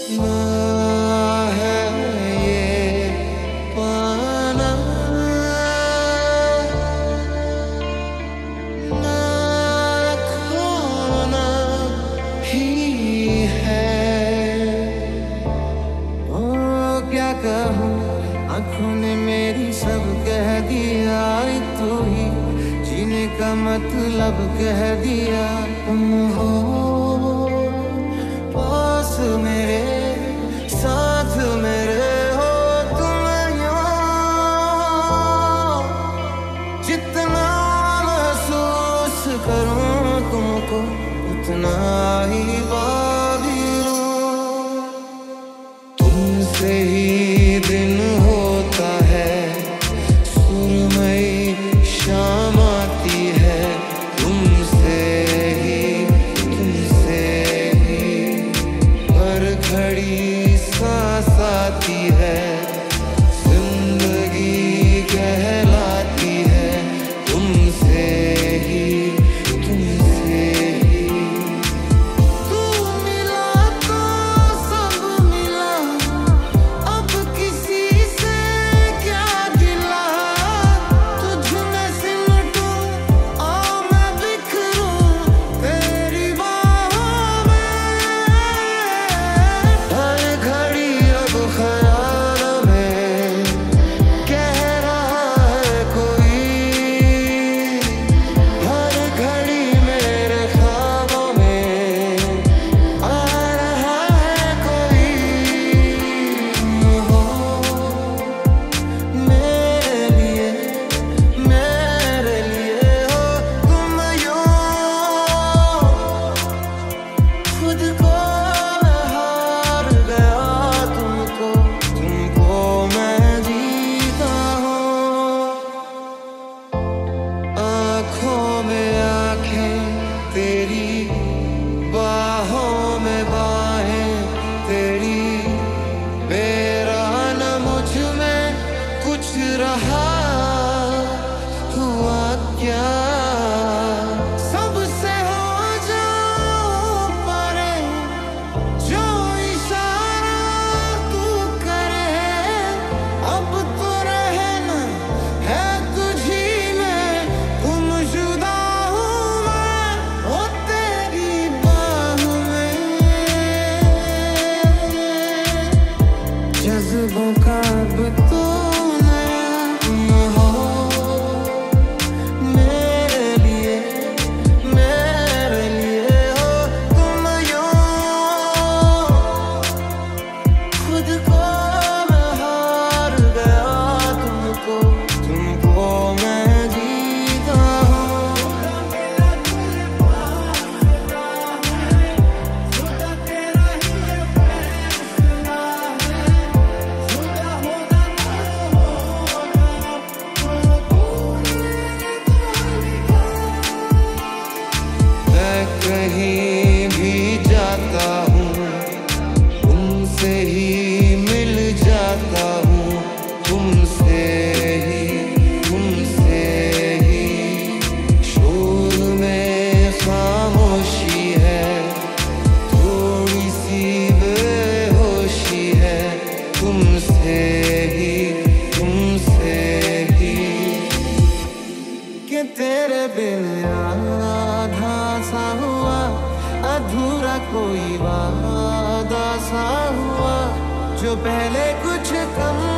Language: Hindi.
ना है ये पाना, ना खोना ही है। ओ क्या कहूँ, आँखों ने मेरी सब कह दिया, तू ही जीने का मतलब कह दिया। तुम हो पास मेरे, साथ मेरे हो तुम यूं, जितना महसूस करूं तुमको उतना ही बाकी हूं। तुमसे ही दिन होता है, सुरमई शाम आती है, तुमसे ही हर घड़ी सांस आती है, जिंदगी कहलाती है, तुमसे ही तू मिला तो सब मिला, अब किसी से क्या गिला। तुझ में सिमटूं और मैं बिखरूं तेरी बाहों में, हर घड़ी अब ख्याल में कह रहा है कोई, हर घड़ी मेरे ख्वाबों में आ रहा है कोई। हो मेरे लिए हो तुम यूं, खुद को मैं हार गया, तुमको मैं जीता हूँ। आँखों में आँखें तेरी, बाहों में बाहें तेरी, मेरा न मुझ में कुछ रहा हुआ क्या। सबसे हो जाऊं परे, जो इशारा तू करे, अब तो रहना है तुझी में, गुमशुदा हूँ मैं ओ तेरी बाह में। जज्बों का अब तो नया हो, मेरे लिए हो तुम यूं, खुद को मैं हार गया, तुमको मैं जीता हूँ। मैं कहीं भी जाता हूँ, तुमसे ही मिल जाता हूँ, तुमसे ही शोर में खामोशी है, थोड़ी सी बेहोशी है, तुमसे ही कि तेरे बिन आधा सा हुआ, अधूरा कोई वादा सा हुआ, जो पहले कुछ कम